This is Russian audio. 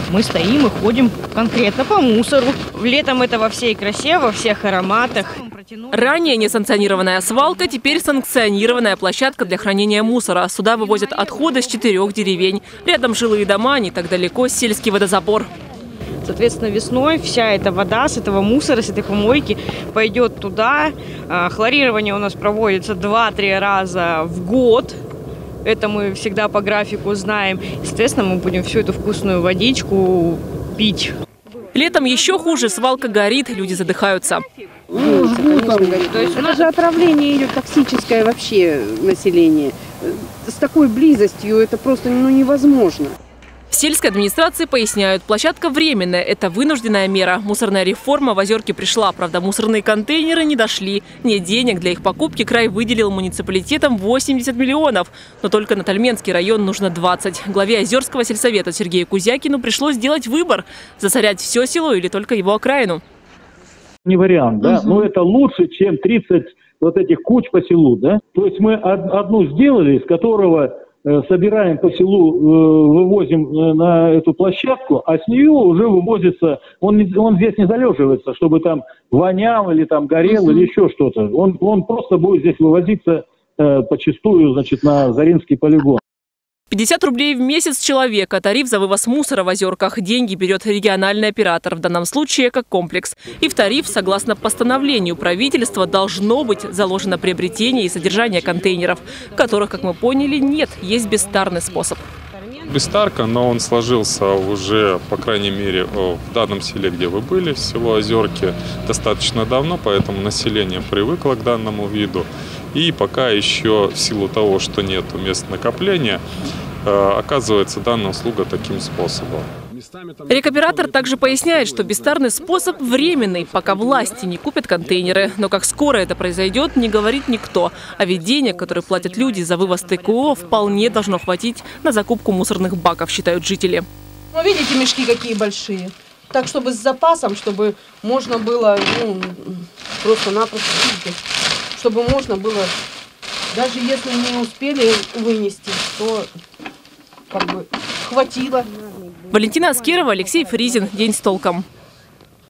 мы стоим и ходим конкретно по мусору. Летом это во всей красе, во всех ароматах. Ранее несанкционированная свалка, теперь санкционированная площадка для хранения мусора. Сюда вывозят отходы с 4 деревень. Рядом жилые дома, не так далеко сельский водозабор. Соответственно, весной вся эта вода с этого мусора, с этой помойки пойдет туда. Хлорирование у нас проводится 2-3 раза в год. Это мы всегда по графику знаем. Соответственно, мы будем всю эту вкусную водичку пить. Летом еще хуже. Свалка горит, люди задыхаются. Конечно, горит. То есть у нас же отравление идет токсическое вообще население. С такой близостью это просто невозможно. В сельской администрации поясняют, площадка временная, это вынужденная мера. Мусорная реформа в Озерки пришла, правда, мусорные контейнеры не дошли. Нет денег для их покупки, край выделил муниципалитетам 80 миллионов. Но только на Тальменский район нужно 20. Главе Озерского сельсовета Сергею Кузякину пришлось сделать выбор – засорять все село или только его окраину. Не вариант, да? Но это лучше, чем 30 вот этих куч по селу, да? То есть мы одну сделали, из которого собираем по селу, вывозим на эту площадку, а с нее уже вывозится, он здесь не залеживается, чтобы там вонял или там горел или еще что-то. Он просто будет здесь вывозиться почистую, значит, на Заринский полигон. 50 рублей в месяц человека. Тариф за вывоз мусора в Озерках. Деньги берет региональный оператор, в данном случае экокомплекс. И в тариф, согласно постановлению правительства, должно быть заложено приобретение и содержание контейнеров, которых, как мы поняли, нет. Есть бестарный способ. Бестарка, но он сложился уже, по крайней мере, в данном селе, где вы были, село Озерки, достаточно давно, поэтому население привыкло к данному виду. И пока еще в силу того, что нет мест накопления, оказывается данная услуга таким способом. Рекоператор также поясняет, что бестарный способ временный, пока власти не купят контейнеры. Но как скоро это произойдет, не говорит никто. А ведь денег, которые платят люди за вывоз ТКО, вполне должно хватить на закупку мусорных баков, считают жители. Ну, видите, мешки какие большие. Так, чтобы с запасом, чтобы можно было просто-напросто, чтобы можно было, даже если не успели вынести, то как бы хватило. Валентина Аскерова, Алексей Фризин. День с толком.